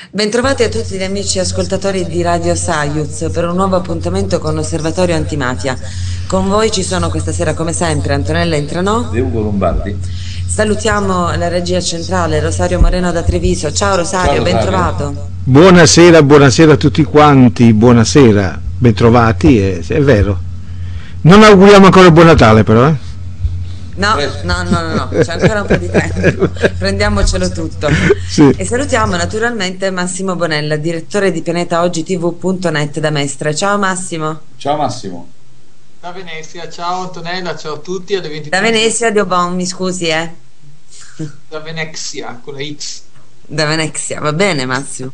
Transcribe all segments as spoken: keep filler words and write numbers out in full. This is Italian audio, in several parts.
Bentrovati a tutti gli amici ascoltatori di Radio Saiuz per un nuovo appuntamento con Osservatorio Antimafia. Con voi ci sono questa sera come sempre Antonella Intranò e Ugo Lombardi. Salutiamo la regia centrale Rosario Moreno da Treviso. Ciao Rosario, Ciao, Rosario. bentrovato. Buonasera, buonasera a tutti quanti, buonasera, bentrovati, è, è vero. Non auguriamo ancora buon Natale però, eh? No, no, no, no, no, c'è ancora un po' di tempo, prendiamocelo tutto. Sì. E salutiamo naturalmente Massimo Bonella, direttore di pianeta oggi ti vu punto net da Mestre. Ciao Massimo. Ciao Massimo. Da Venezia, ciao Antonella, ciao a tutti. Alle ventitré. Da Venezia di Obon, mi scusi, eh? Da Venezia, con la X. Da Venezia, va bene Massimo.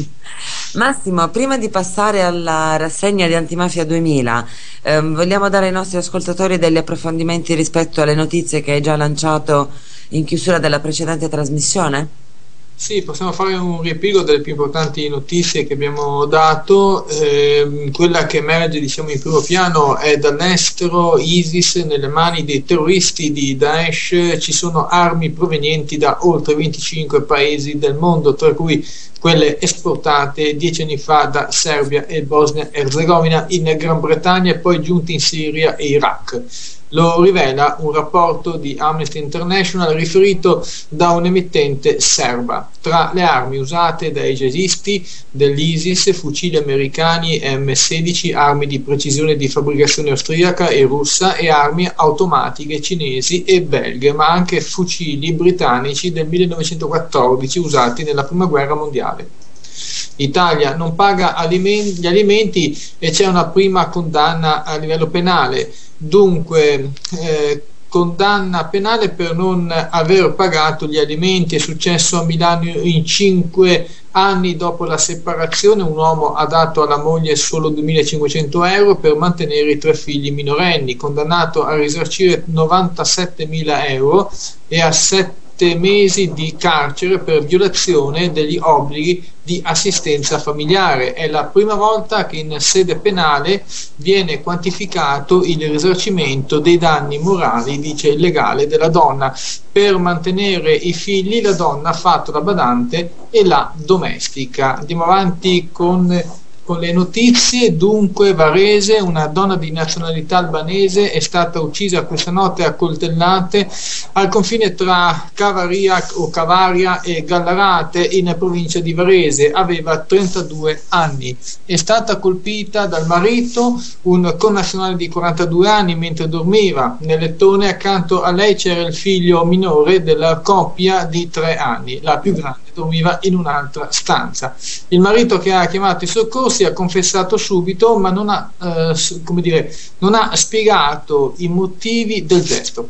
Massimo, prima di passare alla rassegna di Antimafia duemila, ehm, vogliamo dare ai nostri ascoltatori degli approfondimenti rispetto alle notizie che hai già lanciato in chiusura della precedente trasmissione? Sì, possiamo fare un riepilogo delle più importanti notizie che abbiamo dato. Eh, quella che emerge, diciamo, in primo piano è dall'estero: ISIS nelle mani dei terroristi di Daesh. Ci sono armi provenienti da oltre venticinque paesi del mondo, tra cui quelle esportate dieci anni fa da Serbia e Bosnia-Herzegovina in Gran Bretagna e poi giunte in Siria e Iraq. Lo rivela un rapporto di Amnesty International riferito da un emittente serba. Tra le armi usate dai jihadisti dell'ISIS, fucili americani M sedici, armi di precisione di fabbricazione austriaca e russa e armi automatiche cinesi e belghe, ma anche fucili britannici del millenovecentoquattordici usati nella prima guerra mondiale. L'Italia non paga aliment- gli alimenti e c'è una prima condanna a livello penale. Dunque, eh, condanna penale per non aver pagato gli alimenti. È successo a Milano in cinque anni dopo la separazione. Un uomo ha dato alla moglie solo duemilacinquecento euro per mantenere i tre figli minorenni, condannato a risarcire novantasettemila euro e a sette mesi di carcere per violazione degli obblighi di assistenza familiare. È la prima volta che in sede penale viene quantificato il risarcimento dei danni morali, dice il legale, della donna. Per mantenere i figli la donna ha fatto la badante e la domestica. Andiamo avanti con Con le notizie. Dunque, Varese, una donna di nazionalità albanese è stata uccisa questa notte a coltellate al confine tra Cavaria o Cavaria e Gallarate in provincia di Varese. Aveva trentadue anni. È stata colpita dal marito, un connazionale di quarantadue anni, mentre dormiva nel lettone. Accanto a lei c'era il figlio minore della coppia di tre anni. La più grande dormiva in un'altra stanza. Il marito, che ha chiamato i soccorsi, ha confessato subito, ma non ha, eh, come dire, non ha spiegato i motivi del gesto.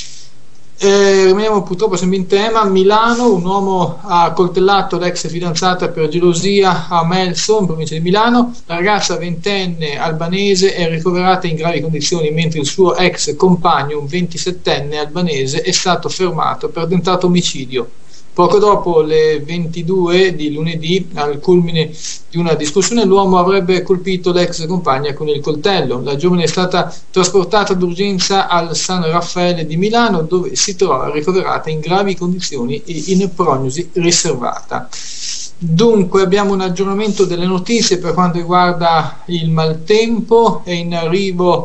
Eh, rimaniamo purtroppo sempre in tema. Milano, un uomo ha coltellato l'ex fidanzata per gelosia a Melso, in provincia di Milano. La ragazza ventenne albanese è ricoverata in gravi condizioni, mentre il suo ex compagno, un ventisettenne albanese, è stato fermato per tentato omicidio. Poco dopo le ventidue di lunedì, al culmine di una discussione, l'uomo avrebbe colpito l'ex compagna con il coltello. La giovane è stata trasportata d'urgenza al San Raffaele di Milano, dove si trova ricoverata in gravi condizioni e in prognosi riservata. Dunque, abbiamo un aggiornamento delle notizie per quanto riguarda il maltempo. È in arrivo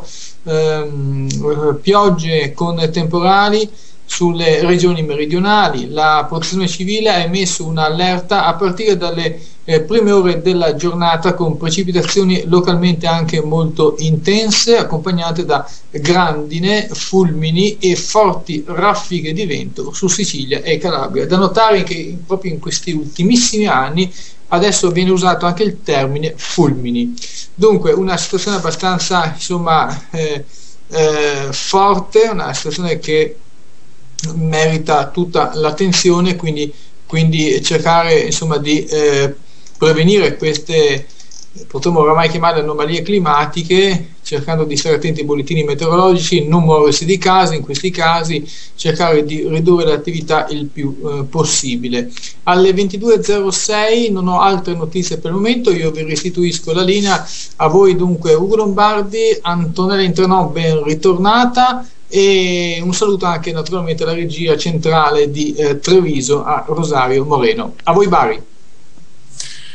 ehm, piogge con temporali sulle regioni meridionali. La protezione civile ha emesso un'allerta a partire dalle eh, prime ore della giornata, con precipitazioni localmente anche molto intense, accompagnate da grandine, fulmini e forti raffiche di vento su Sicilia e Calabria. Da notare che proprio in questi ultimissimi anni adesso viene usato anche il termine fulmini. Dunque, una situazione abbastanza, insomma, eh, eh, forte, una situazione che merita tutta l'attenzione, quindi, quindi cercare, insomma, di eh, prevenire queste, potremmo oramai chiamarle anomalie climatiche, cercando di stare attenti ai bollettini meteorologici, non muoversi di casa in questi casi, cercare di ridurre l'attività il più eh, possibile. Alle ventidue e zero sei non ho altre notizie per il momento, io vi restituisco la linea a voi. Dunque, Ugo Lombardi, Antonella Intranò, ben ritornata, e un saluto anche naturalmente alla regia centrale di eh, Treviso, a Rosario Moreno. A voi Bari.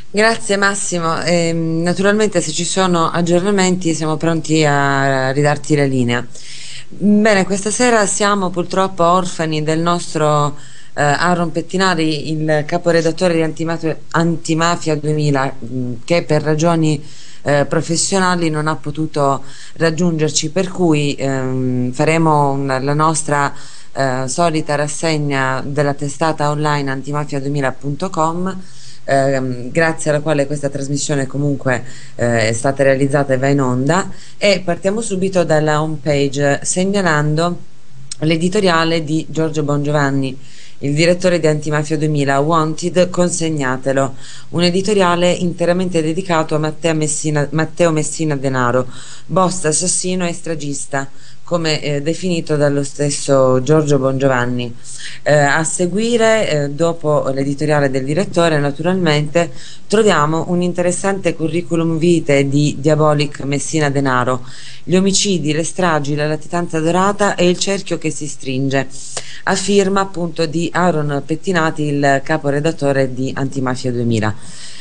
Grazie Massimo. Ehm, naturalmente se ci sono aggiornamenti siamo pronti a ridarti la linea. Bene, questa sera siamo purtroppo orfani del nostro eh, Aaron Pettinari, il caporedattore di Antimafia, Antimafia duemila, mh, che per ragioni eh, professionali non ha potuto raggiungerci, per cui ehm, faremo una- la nostra eh, solita rassegna della testata online antimafia duemila punto com, ehm, grazie alla quale questa trasmissione comunque eh, è stata realizzata e va in onda, e partiamo subito dalla home page segnalando l'editoriale di Giorgio Bongiovanni, il direttore di Antimafia duemila. Wanted, consegnatelo, un editoriale interamente dedicato a Matteo Messina, Matteo Messina Denaro, boss, assassino e stragista, come eh, definito dallo stesso Giorgio Bongiovanni. Eh, a seguire, eh, dopo l'editoriale del direttore, naturalmente, troviamo un interessante curriculum vitae di Diabolic Messina Denaro, gli omicidi, le stragi, la latitanza dorata e il cerchio che si stringe, a firma appunto di Aaron Pettinati, il caporedattore di Antimafia duemila.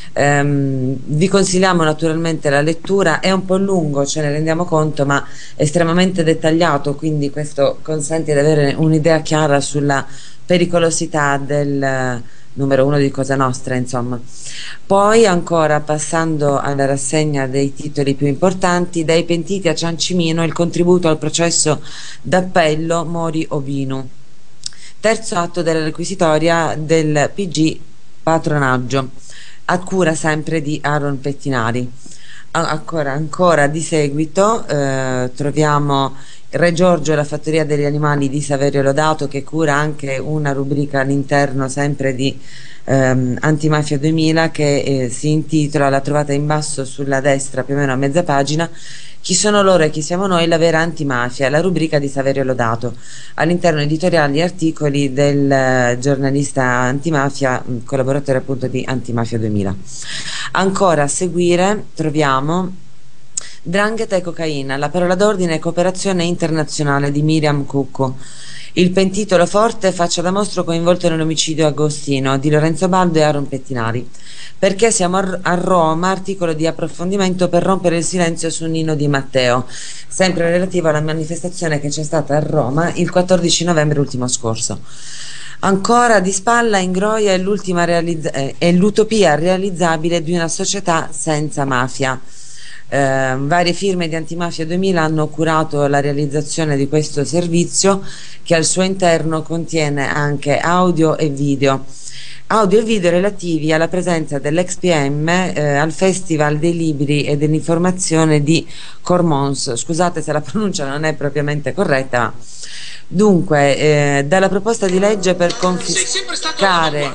Ehm, vi consigliamo naturalmente la lettura, è un po' lungo, ce ne rendiamo conto, ma estremamente dettagliato, quindi questo consente di avere un'idea chiara sulla pericolosità del eh, numero uno di Cosa Nostra, insomma. Poi ancora, passando alla rassegna dei titoli più importanti: dai pentiti a Ciancimino, il contributo al processo d'appello Mori Obinu, terzo atto della requisitoria del P G Patronaggio, a cura sempre di Aaron Pettinari. Ancora, ancora di seguito eh, troviamo Re Giorgio e la fattoria degli animali di Saverio Lodato, che cura anche una rubrica all'interno sempre di ehm, Antimafia duemila, che eh, si intitola, la trovate in basso sulla destra più o meno a mezza pagina, Chi sono loro e chi siamo noi, la vera antimafia, la rubrica di Saverio Lodato, all'interno editoriali e articoli del eh, giornalista antimafia, mh, collaboratore appunto di Antimafia duemila. Ancora a seguire troviamo 'Ndrangheta e cocaina, la parola d'ordine e cooperazione internazionale di Miriam Cucco. Il pentito Forte faccia da mostro coinvolto nell'omicidio Agostino di Lorenzo Baldo e Aaron Pettinari. Perché siamo a, a Roma, articolo di approfondimento per rompere il silenzio su Nino Di Matteo, sempre relativo alla manifestazione che c'è stata a Roma il quattordici novembre ultimo scorso. Ancora di spalla Ingroia è l'ultima realizza- eh, è l'utopia realizzabile di una società senza mafia. Eh, varie firme di Antimafia duemila hanno curato la realizzazione di questo servizio, che al suo interno contiene anche audio e video audio e video relativi alla presenza dell'ex P M eh, al Festival dei Libri e dell'Informazione di Cormons. Scusate se la pronuncia non è propriamente corretta, ma dunque eh, dalla proposta di legge per confiscare,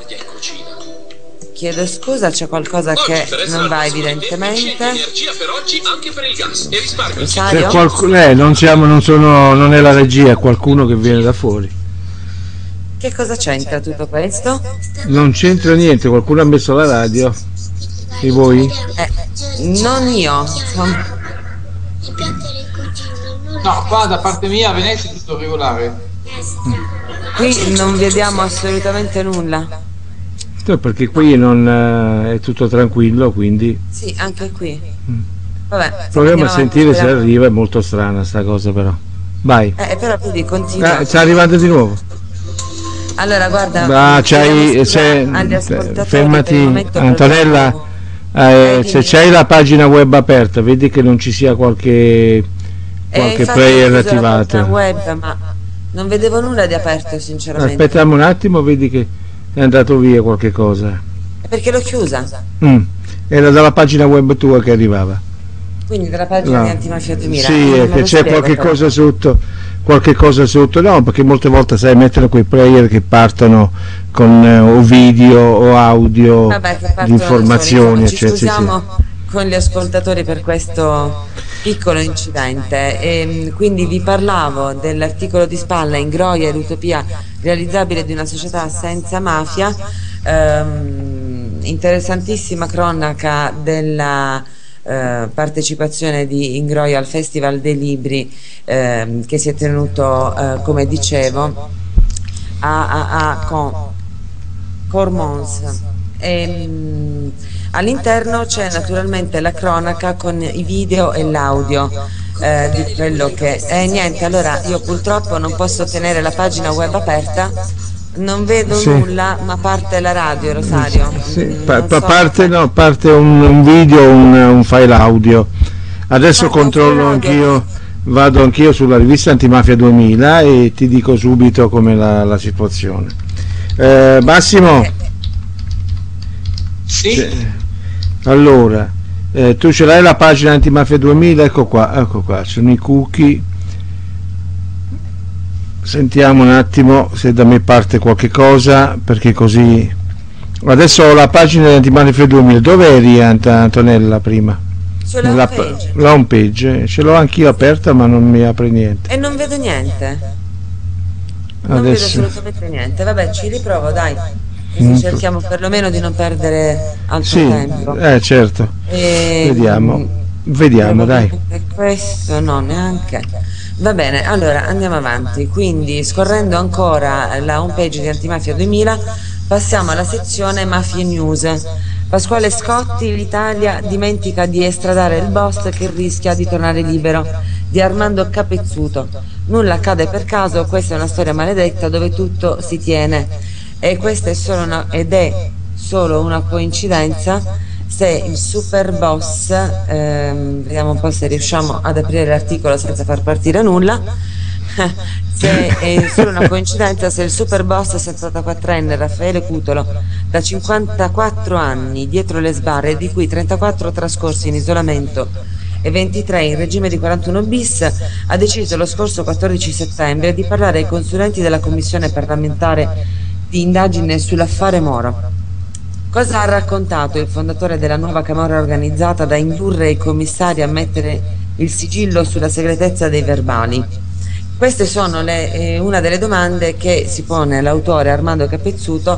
chiedo scusa, c'è qualcosa che non va evidentemente. Rosario? Qualc- eh, non, siamo, non, sono, non è la regia, è qualcuno che viene da fuori. Che cosa c'entra tutto questo? Non c'entra niente, qualcuno ha messo la radio. E voi? Eh, non io. Son... No, qua da parte mia a Venezia è tutto regolare. Qui non vediamo assolutamente nulla. No, perché qui non eh, è tutto tranquillo, quindi. Sì, anche qui. Mm. Vabbè, proviamo a sentire se arriva, è molto strana sta cosa però. Vai. Eh, però quindi continua. Ah, sta arrivando di nuovo. Allora guarda, ah, c'hai, se, fermati Antonella, eh, se c'hai la pagina web aperta, vedi che non ci sia qualche, qualche eh, player attivato. Web, ma non vedevo nulla di aperto sinceramente. Aspettiamo un attimo, vedi che è andato via qualche cosa. Perché l'ho chiusa? Mm, era dalla pagina web tua che arrivava. Quindi dalla pagina no. di Antimafia duemila. Sì, eh, che c'è qualche però. cosa sotto, qualche cosa sotto, no, perché molte volte sai mettere quei player che partono con eh, o video o audio di informazioni, eccetera. Ci scusiamo sì. con gli ascoltatori per questo piccolo incidente. E, quindi vi parlavo dell'articolo di spalla Ingroia e l'utopia realizzabile di una società senza mafia, ehm, interessantissima cronaca della Uh, partecipazione di Ingroia al Festival dei Libri uh, che si è tenuto, uh, come dicevo, a, a, a Con, Cormons. E, um, All'interno c'è naturalmente la cronaca con i video e l'audio eh, di quello che è. Niente, allora io purtroppo non posso tenere la pagina web aperta, non vedo sì. nulla, ma parte la radio, Rosario. Sì. Pa pa so parte, no, parte un, un video, un, un file audio. Adesso parte controllo anch'io, vado anch'io sulla rivista Antimafia duemila e ti dico subito com'è la, la situazione. Eh, Massimo? Sì. Allora, eh, tu ce l'hai la pagina Antimafia duemila? Ecco qua, ecco qua, sono i cookie. Sentiamo un attimo se da me parte qualche cosa, perché così. Adesso ho la pagina di Antimafia duemila. Dove eri, Ant Antonella, prima? Sulla home page. La home page, ce l'ho anch'io aperta ma non mi apre niente. E non vedo niente. Non Adesso. vedo assolutamente niente. Vabbè, ci riprovo, dai. Così cerchiamo perlomeno di non perdere altro sì, tempo. Eh certo. E, vediamo, vediamo dai. Questo no, neanche. Va bene, allora andiamo avanti. Quindi scorrendo ancora la homepage di Antimafia duemila, passiamo alla sezione Mafia News. Pasquale Scotti, l'Italia dimentica di estradare il boss che rischia di tornare libero, di Armando Capezzuto. Nulla accade per caso, questa è una storia maledetta dove tutto si tiene. E questa è solo una, ed è solo una coincidenza se il super boss, ehm, vediamo un po' se riusciamo ad aprire l'articolo senza far partire nulla, se è solo una coincidenza se il super boss settantaquattrenne Raffaele Cutolo, da cinquantaquattro anni dietro le sbarre, di cui trentaquattro trascorsi in isolamento e ventitré in regime di quarantuno bis, ha deciso lo scorso quattordici settembre di parlare ai consulenti della commissione parlamentare di indagine sull'affare Moro. Cosa ha raccontato il fondatore della nuova camorra organizzata da indurre i commissari a mettere il sigillo sulla segretezza dei verbali? Queste sono le, eh, una delle domande che si pone l'autore Armando Capezzuto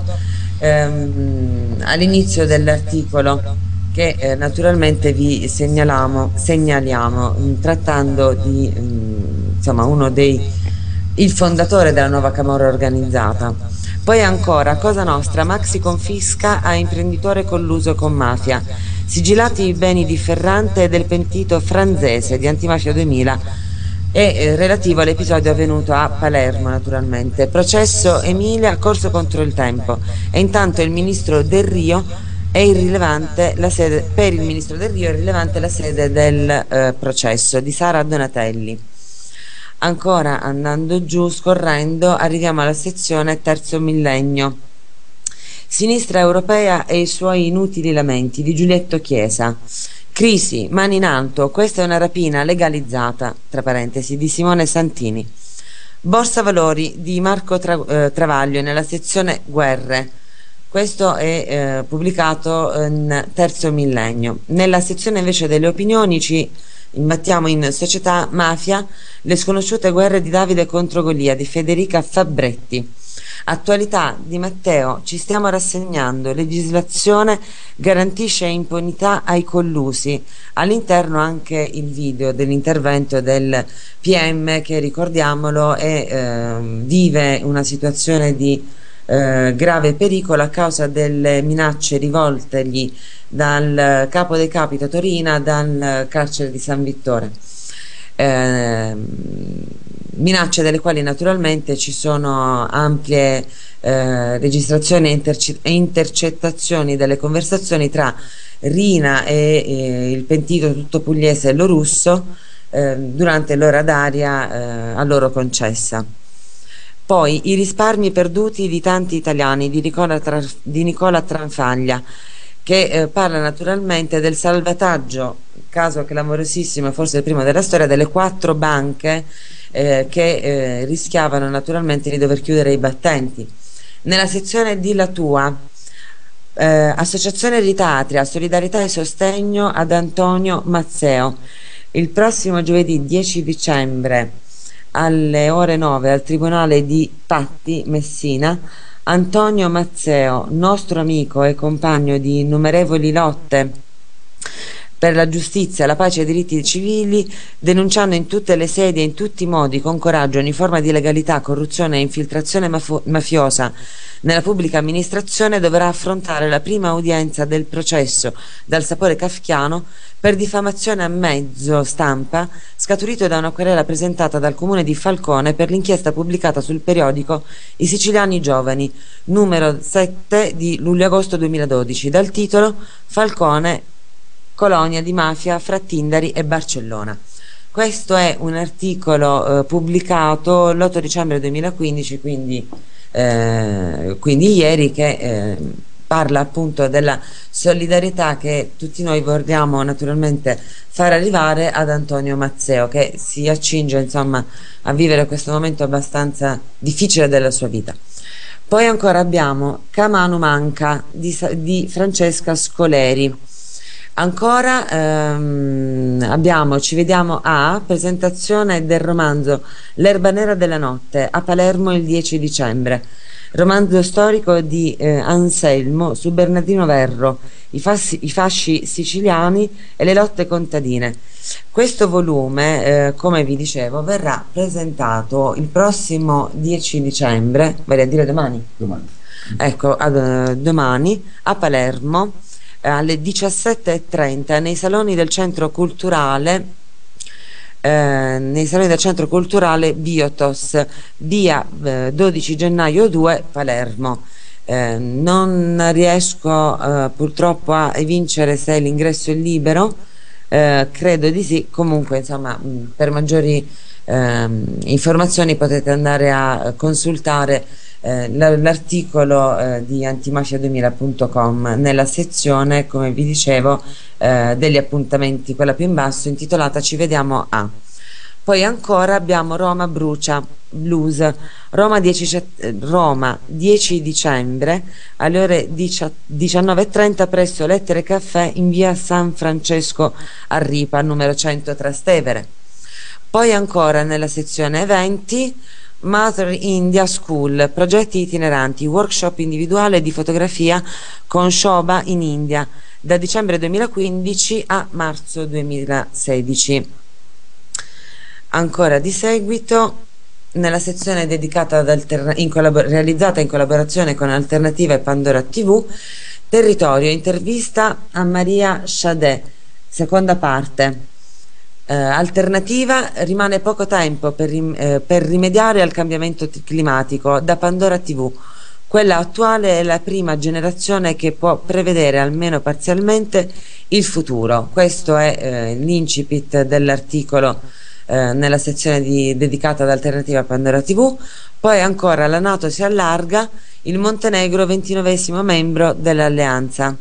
ehm, all'inizio dell'articolo che eh, naturalmente vi segnaliamo, segnaliamo mh, trattando di mh, insomma uno dei il fondatore della nuova camorra organizzata. Poi ancora, Cosa Nostra, maxi confisca a imprenditore colluso con mafia, sigillati i beni di Ferrante e del pentito Franzese di Antimafia duemila e eh, relativo all'episodio avvenuto a Palermo naturalmente. Processo Emilia, corso contro il tempo. E intanto il ministro Del Rio è irrilevante la sede, per il ministro Del Rio è irrilevante la sede del eh, processo di Sara Donatelli. Ancora andando giù, scorrendo, arriviamo alla sezione Terzo Millennio. Sinistra europea e i suoi inutili lamenti di Giulietto Chiesa. Crisi, mani in alto, questa è una rapina legalizzata, tra parentesi, di Simone Santini. Borsa Valori di Marco Tra eh, Travaglio nella sezione Guerre. Questo è eh, pubblicato in Terzo Millennio. Nella sezione invece delle opinioni ci imbattiamo in Società Mafia, le sconosciute guerre di Davide contro Golia di Federica Fabretti. Attualità di Matteo, ci stiamo rassegnando, legislazione garantisce impunità ai collusi. All'interno anche il video dell'intervento del P M che, ricordiamolo, è, eh, vive una situazione di eh, grave pericolo a causa delle minacce rivoltegli dal capo dei capi Torina, dal carcere di San Vittore. Eh, minacce delle quali naturalmente ci sono ampie eh, registrazioni e, interci e intercettazioni delle conversazioni tra Rina e, e il pentito tutto pugliese Lo Russo eh, durante l'ora d'aria eh, a loro concessa. Poi i risparmi perduti di tanti italiani di Nicola, Tra di Nicola Tranfaglia, che eh, parla naturalmente del salvataggio, caso clamorosissimo, forse il primo della storia, delle quattro banche eh, che eh, rischiavano naturalmente di dover chiudere i battenti. Nella sezione di La Tua, eh, Associazione Ritatria, solidarietà e sostegno ad Antonio Mazzeo. Il prossimo giovedì dieci dicembre alle ore nove al Tribunale di Patti, Messina, Antonio Mazzeo, nostro amico e compagno di innumerevoli lotte per la giustizia, la pace e i diritti civili, denunciando in tutte le sedi e in tutti i modi con coraggio ogni forma di illegalità, corruzione e infiltrazione mafiosa nella pubblica amministrazione, dovrà affrontare la prima udienza del processo dal sapore kafkiano per diffamazione a mezzo stampa, scaturito da una querela presentata dal comune di Falcone per l'inchiesta pubblicata sul periodico I Siciliani Giovani, numero sette di luglio-agosto duemiladodici, dal titolo Falcone, colonia di mafia fra Tindari e Barcellona. Questo è un articolo eh, pubblicato l'otto dicembre duemilaquindici, quindi, eh, quindi ieri, che eh, parla appunto della solidarietà che tutti noi vogliamo naturalmente far arrivare ad Antonio Mazzeo, che si accinge insomma a vivere questo momento abbastanza difficile della sua vita. Poi ancora abbiamo Camano Manca di, di Francesca Scoleri. Ancora ehm, abbiamo, ci vediamo a presentazione del romanzo L'erba nera della notte a Palermo il dieci dicembre, romanzo storico di eh, Anselmo su Bernardino Verro, i, fassi, i fasci siciliani e le lotte contadine. Questo volume, eh, come vi dicevo, verrà presentato il prossimo dieci dicembre, vale a dire domani, domani. Ecco, ad, uh, domani a Palermo alle diciassette e trenta nei saloni del centro culturale eh, nei saloni del centro culturale Biotos, via eh, dodici gennaio due, Palermo. Eh, non riesco eh, purtroppo a evincere se l'ingresso è libero, eh, credo di sì. Comunque insomma, mh, per maggiori eh, informazioni potete andare a consultare Eh, l'articolo eh, di antimafia duemila punto com nella sezione, come vi dicevo, eh, degli appuntamenti, quella più in basso, intitolata Ci vediamo a. Poi ancora abbiamo Roma brucia blues, Roma dieci, Roma dieci dicembre alle ore diciannove e trenta presso Lettere Caffè in via San Francesco a Ripa, numero cento, Trastevere. Poi ancora nella sezione eventi Mother India School, progetti itineranti, workshop individuale di fotografia con Shobha in India, da dicembre duemilaquindici a marzo duemilasedici. Ancora di seguito, nella sezione dedicata ad in realizzata in collaborazione con Alternativa e Pandora tivù, Territorio, intervista a Maria Chadet, seconda parte. Eh, alternativa, rimane poco tempo per, rim eh, per rimediare al cambiamento climatico, da Pandora tivù. Quella attuale è la prima generazione che può prevedere almeno parzialmente il futuro. Questo è eh, l'incipit dell'articolo eh, nella sezione di, dedicata ad Alternativa Pandora tivù. Poi ancora la NATO si allarga, il Montenegro ventinovesimo membro dell'alleanza.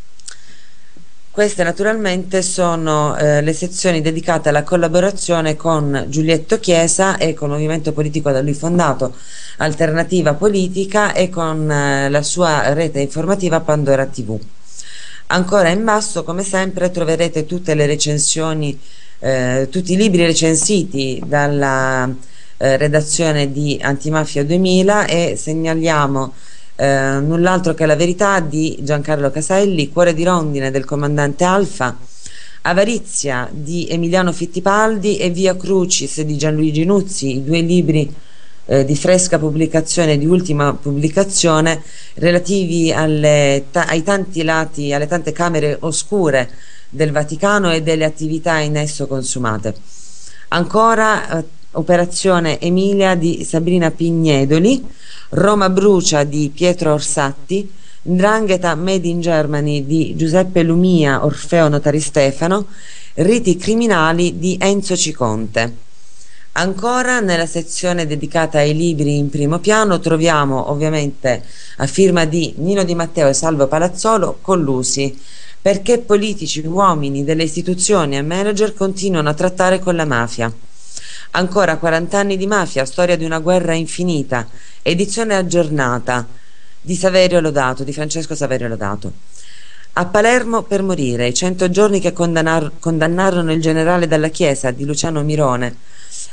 Queste naturalmente sono eh, le sezioni dedicate alla collaborazione con Giulietto Chiesa e col movimento politico da lui fondato, Alternativa Politica, e con eh, la sua rete informativa Pandora tivù. Ancora in basso, come sempre, troverete tutte le recensioni, eh, tutti i libri recensiti dalla eh, redazione di Antimafia duemila, e segnaliamo Eh, null'altro che La verità di Giancarlo Caselli, Cuore di rondine del comandante Alfa, Avarizia di Emiliano Fittipaldi e Via Crucis di Gianluigi Nuzzi, i due libri eh, di fresca pubblicazione, di ultima pubblicazione, relativi alle ta ai tanti lati, alle tante camere oscure del Vaticano e delle attività in esso consumate. Ancora eh, Operazione Emilia di Sabrina Pignedoli, Roma brucia di Pietro Orsatti, 'Ndrangheta Made in Germany di Giuseppe Lumia, Orfeo Notari Stefano, Riti criminali di Enzo Ciconte. Ancora nella sezione dedicata ai libri in primo piano troviamo ovviamente, a firma di Nino Di Matteo e Salvo Palazzolo, Collusi, perché politici, uomini delle istituzioni e manager continuano a trattare con la mafia. Ancora quaranta anni di mafia, storia di una guerra infinita, edizione aggiornata di Saverio Lodato, di Francesco Saverio Lodato. A Palermo per morire, i cento giorni che condannar condannarono il generale Dalla Chiesa, di Luciano Mirone.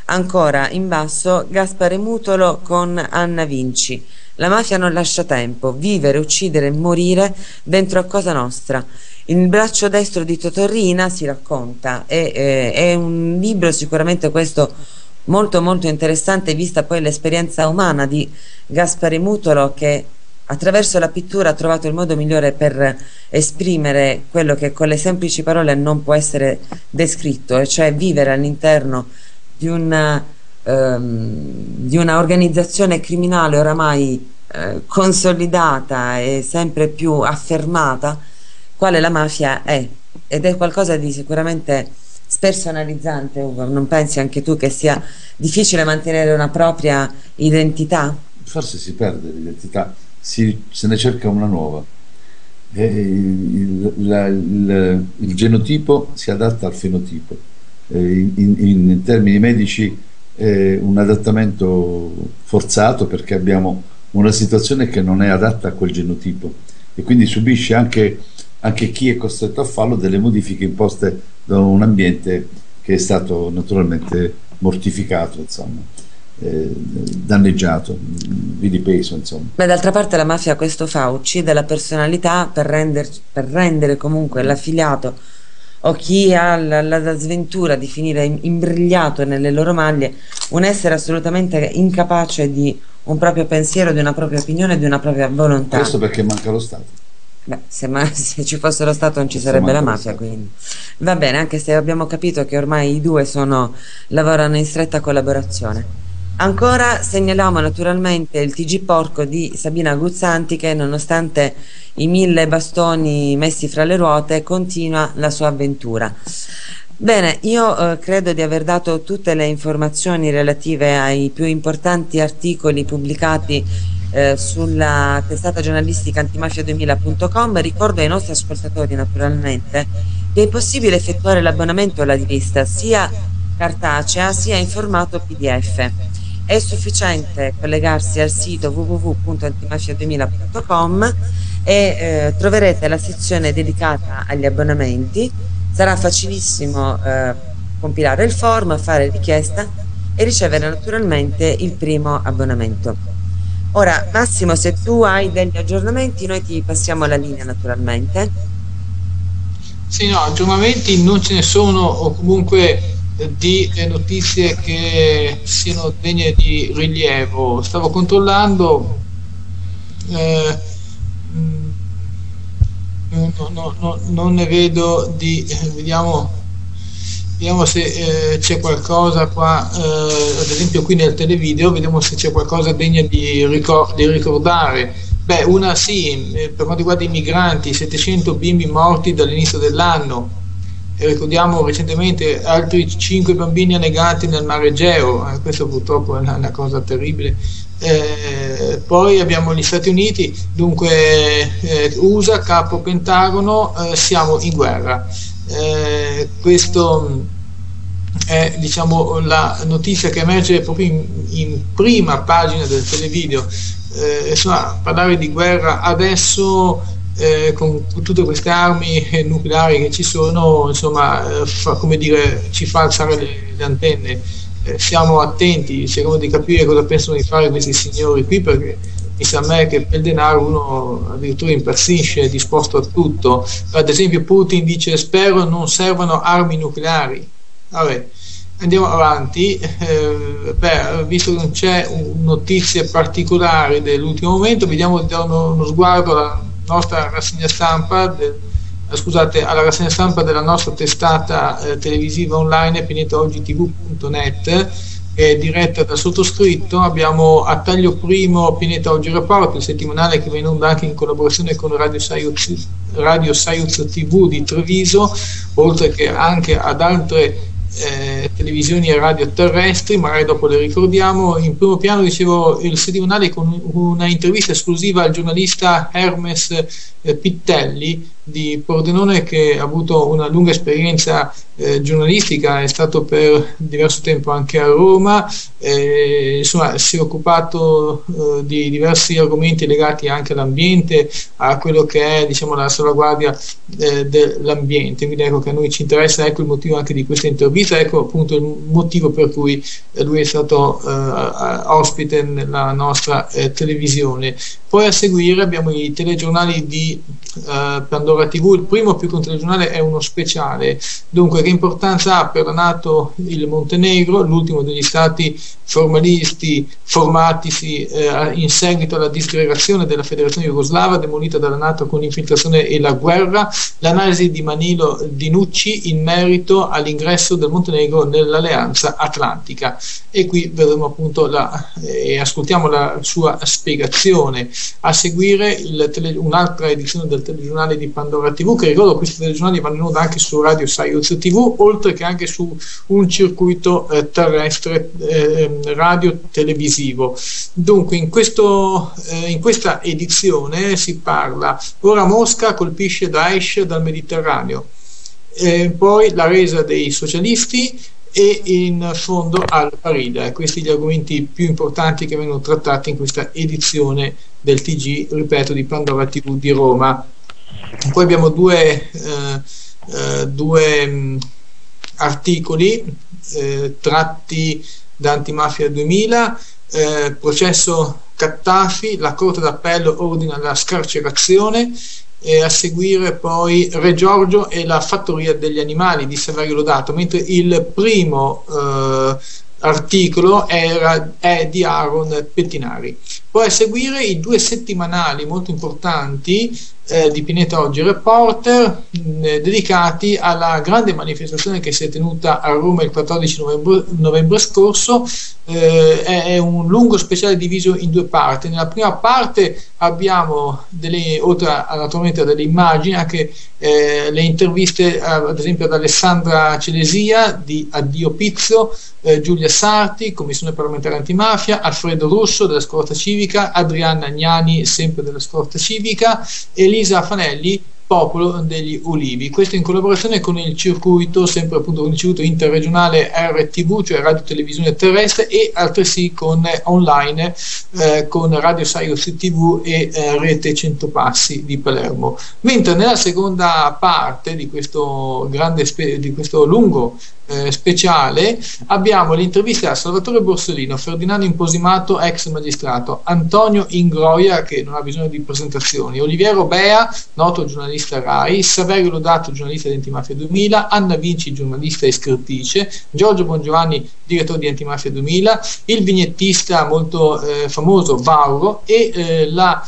Ancora in basso Gaspare Mutolo con Anna Vinci. La mafia non lascia tempo, vivere, uccidere e morire dentro a Cosa Nostra. Il braccio destro di Totorrina si racconta, è, è, è un libro sicuramente questo molto molto interessante, vista poi l'esperienza umana di Gaspare Mutolo, che attraverso la pittura ha trovato il modo migliore per esprimere quello che con le semplici parole non può essere descritto, e cioè vivere all'interno di una, ehm, di una organizzazione criminale oramai eh, consolidata e sempre più affermata, quale la mafia è, ed è qualcosa di sicuramente spersonalizzante. Ugo, non pensi anche tu che sia difficile mantenere una propria identità? Forse si perde l'identità, si, se ne cerca una nuova. E il, la, il, il genotipo si adatta al fenotipo. Eh, in, in, in termini medici è un adattamento forzato, perché abbiamo una situazione che non è adatta a quel genotipo, e quindi subisce anche, anche chi è costretto a farlo delle modifiche imposte da un ambiente che è stato naturalmente mortificato, insomma. Eh, danneggiato, vedi peso, insomma. Beh, d'altra parte la mafia questo fa, uccide la personalità per, render, per rendere comunque l'affiliato o chi ha la, la sventura di finire imbrigliato nelle loro maglie un essere assolutamente incapace di un proprio pensiero, di una propria opinione, di una propria volontà. Questo perché manca lo Stato. Beh, se, ma, se ci fosse lo Stato non ci Questo sarebbe la mafia, quindi va bene, anche se abbiamo capito che ormai i due sono, lavorano in stretta collaborazione. Ancora segnaliamo naturalmente il T G Porco di Sabina Guzzanti, che nonostante i mille bastoni messi fra le ruote continua la sua avventura. Bene, io eh, credo di aver dato tutte le informazioni relative ai più importanti articoli pubblicati eh, sulla testata giornalistica antimafia duemila punto com. Ricordo ai nostri ascoltatori naturalmente che è possibile effettuare l'abbonamento alla rivista sia cartacea sia in formato P D F. È sufficiente collegarsi al sito w w w punto antimafia duemila punto com e eh, troverete la sezione dedicata agli abbonamenti. Sarà facilissimo eh, compilare il form, fare richiesta e ricevere naturalmente il primo abbonamento. Ora Massimo, se tu hai degli aggiornamenti noi ti passiamo la linea naturalmente. Sì, no, aggiornamenti non ce ne sono, o comunque di notizie che siano degne di rilievo. Stavo controllando, eh, no, no, no, non ne vedo di eh, vediamo, vediamo se eh, c'è qualcosa qua, eh, ad esempio qui nel televideo, vediamo se c'è qualcosa degna di, ricor di ricordare. Beh, una sì, eh, per quanto riguarda i migranti, settecento bimbi morti dall'inizio dell'anno. Ricordiamo recentemente altri cinque bambini annegati nel Mar Egeo, eh, questo purtroppo è una, una cosa terribile. Eh, poi abbiamo gli Stati Uniti, dunque eh, U S A, capo Pentagono, eh, siamo in guerra. Eh, questo è, diciamo, la notizia che emerge proprio in, in prima pagina del televideo. Eh, insomma, parlare di guerra adesso, Eh, con tutte queste armi nucleari che ci sono, insomma, eh, fa, come dire, ci fa alzare le, le antenne. Eh, siamo attenti, cerchiamo di capire cosa pensano di fare questi signori qui, perché mi sa a me che per il denaro uno addirittura impazzisce, è disposto a tutto. Ad esempio Putin dice: spero non servano armi nucleari. Vabbè, andiamo avanti. Eh, beh, visto che non c'è notizie particolari dell'ultimo momento, vediamo di dare uno, uno sguardo alla nostra rassegna stampa del, eh, scusate, alla rassegna stampa della nostra testata eh, televisiva online pineta oggi t v punto net, che è diretta dal sottoscritto. Abbiamo a taglio primo Pineta Oggi Report, il settimanale che va in onda anche in collaborazione con Radio Saiuz, Radio Saiuz T V di Treviso, oltre che anche ad altre Eh, televisioni e radio terrestri, magari dopo le ricordiamo. In primo piano, dicevo, il settimanale con una intervista esclusiva al giornalista Hermes eh, Pittelli, di Pordenone, che ha avuto una lunga esperienza eh, giornalistica, è stato per diverso tempo anche a Roma, eh, insomma si è occupato eh, di diversi argomenti legati anche all'ambiente, a quello che è, diciamo, la salvaguardia eh, dell'ambiente. Quindi ecco che a noi ci interessa, ecco il motivo anche di questa intervista, ecco appunto il motivo per cui eh, lui è stato eh, ospite nella nostra eh, televisione. Poi a seguire abbiamo i telegiornali di eh, Pandora tivù. Il primo, più che un telegiornale, è uno speciale. Dunque, che importanza ha per la NATO il Montenegro, l'ultimo degli stati formalisti formatisi eh, in seguito alla disgregazione della Federazione Jugoslava demolita dalla NATO con l'infiltrazione e la guerra, l'analisi di Manilo Dinucci in merito all'ingresso del Montenegro nell'Alleanza Atlantica. E qui vedremo appunto la, e eh, ascoltiamo la sua spiegazione. A seguire il tele, un'altra edizione del telegiornale di Pandora tivù, che ricordo questi telegiornali vanno in onda anche su Radio Saiuz tivù, oltre che anche su un circuito eh, terrestre eh, radio televisivo. Dunque in, questo, eh, in questa edizione si parla: ora Mosca colpisce Daesh dal Mediterraneo, eh, poi la resa dei socialisti e in fondo Al-Farida. Questi gli argomenti più importanti che vengono trattati in questa edizione del T G, ripeto, di Pandora tivù di Roma. Poi abbiamo due, eh, eh, due mh, articoli eh, tratti da Antimafia duemila, eh, processo Cattafi, la Corte d'Appello ordina la scarcerazione, e a seguire poi Re Giorgio e la fattoria degli animali di Saverio Lodato, mentre il primo eh, articolo era, è di Aaron Pettinari. Poi a seguire i due settimanali molto importanti eh, di Pineta Oggi Reporter, mh, dedicati alla grande manifestazione che si è tenuta a Roma il quattordici novembre, novembre scorso. Eh, è, è un lungo speciale diviso in due parti. Nella prima parte abbiamo delle, oltre a, naturalmente a delle immagini, anche eh, le interviste eh, ad esempio ad Alessandra Celesia di Addio Pizzo, eh, Giulia Sarti, Commissione parlamentare antimafia, Alfredo Russo della Scorta Civica, Adriana Agnani sempre della Scorta Civica, Elisa Fanelli, Popolo degli Ulivi. Questo in collaborazione con il circuito, sempre appunto con il circuito interregionale R T V, cioè Radio Televisione Terrestre, e altresì con eh, online eh, con Radio Saiuz tivù e eh, Rete cento Passi di Palermo. Mentre nella seconda parte di questo grande di questo lungo Eh, speciale abbiamo l'intervista a Salvatore Borsellino, Ferdinando Imposimato, ex magistrato, Antonio Ingroia, che non ha bisogno di presentazioni, Oliviero Bea, noto giornalista RAI, Saverio Lodato, giornalista di Antimafia duemila, Anna Vinci, giornalista e scrittrice, Giorgio Bongiovanni, direttore di Antimafia duemila, il vignettista molto eh, famoso Vauro e eh, la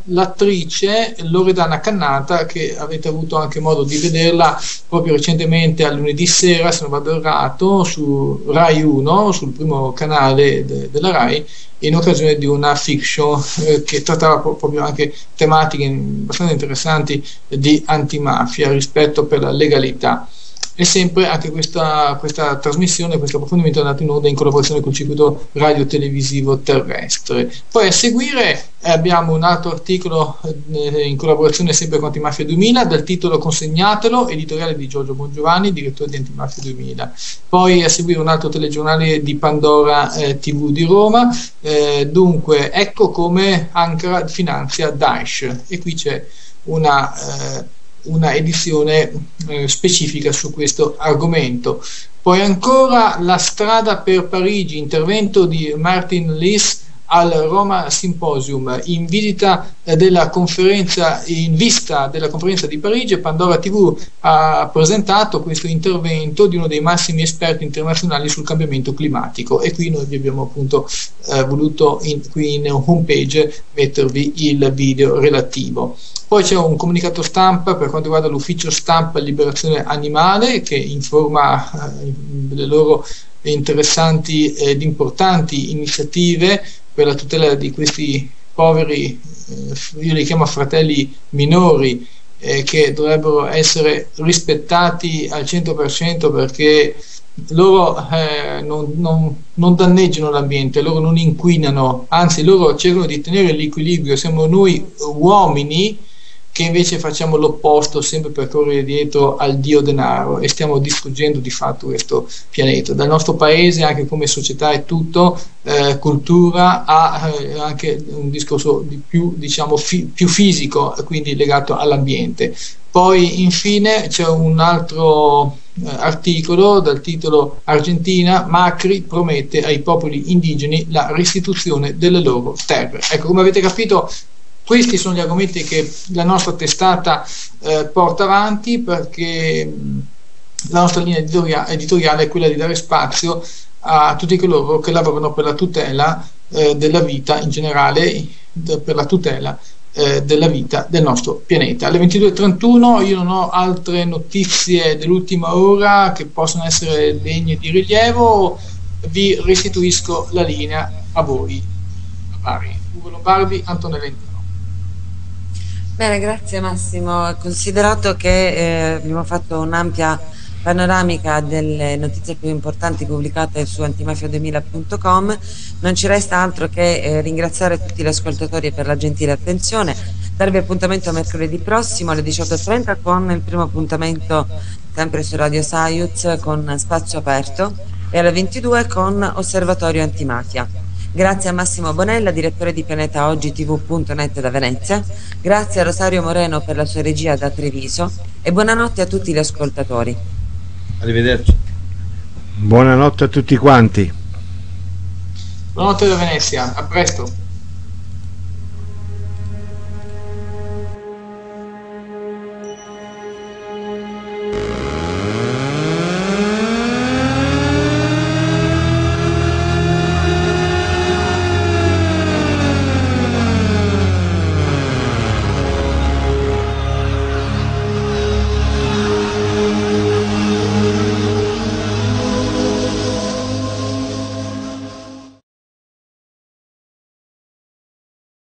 l'attrice Loredana Cannata, che avete avuto anche modo di vederla proprio recentemente a lunedì sera, se non vado errato, su Rai uno, sul primo canale de- della Rai, in occasione di una fiction eh, che trattava pro- proprio anche tematiche abbastanza interessanti di antimafia, rispetto per la legalità. E sempre anche questa, questa trasmissione, questo approfondimento è andato in onda in collaborazione col circuito radio-televisivo terrestre. Poi a seguire abbiamo un altro articolo eh, in collaborazione sempre con Antimafia duemila, dal titolo Consegnatelo, editoriale di Giorgio Bongiovanni, direttore di Antimafia duemila. Poi a seguire un altro telegiornale di Pandora eh, tivù di Roma, eh, dunque ecco come Ankara finanzia Daesh, e qui c'è una eh, una edizione eh, specifica su questo argomento. Poi ancora La strada per Parigi, intervento di Martin Liss al Roma Symposium, in visita eh, della conferenza, in vista della conferenza di Parigi. Pandora tivù ha presentato questo intervento di uno dei massimi esperti internazionali sul cambiamento climatico, e qui noi vi abbiamo appunto eh, voluto in, qui in homepage mettervi il video relativo. Poi c'è un comunicato stampa per quanto riguarda l'ufficio stampa Liberazione Animale, che informa eh, delle loro interessanti ed importanti iniziative per la tutela di questi poveri, eh, io li chiamo fratelli minori, eh, che dovrebbero essere rispettati al cento per cento, perché loro eh, non, non, non danneggiano l'ambiente, loro non inquinano, anzi loro cercano di tenere l'equilibrio. Siamo noi uomini che invece facciamo l'opposto sempre per correre dietro al dio denaro e stiamo distruggendo di fatto questo pianeta. Dal nostro paese, anche come società e tutto, eh, cultura, ha eh, anche un discorso di più, diciamo, fi- più fisico, quindi legato all'ambiente. Poi infine c'è un altro eh, articolo dal titolo Argentina, Macri promette ai popoli indigeni la restituzione delle loro terre. Ecco, come avete capito, questi sono gli argomenti che la nostra testata eh, porta avanti, perché mh, la nostra linea editoria- editoriale è quella di dare spazio a tutti coloro che lavorano per la tutela eh, della vita in generale, de- per la tutela eh, della vita del nostro pianeta. Alle ventidue e trentuno io non ho altre notizie dell'ultima ora che possono essere degne di rilievo, vi restituisco la linea a voi. A Bari. Ugo Lombardi, Antonella Intino. Bene, grazie Massimo. Considerato che eh, abbiamo fatto un'ampia panoramica delle notizie più importanti pubblicate su antimafia duemila punto com, non ci resta altro che eh, ringraziare tutti gli ascoltatori per la gentile attenzione, darvi appuntamento a mercoledì prossimo alle diciotto e trenta con il primo appuntamento sempre su Radio Saiuz con Spazio Aperto e alle ventidue con Osservatorio Antimafia. Grazie a Massimo Bonella, direttore di Pianeta Oggi T V punto net da Venezia, grazie a Rosario Moreno per la sua regia da Treviso e buonanotte a tutti gli ascoltatori. Arrivederci. Buonanotte a tutti quanti. Buonanotte da Venezia, a presto.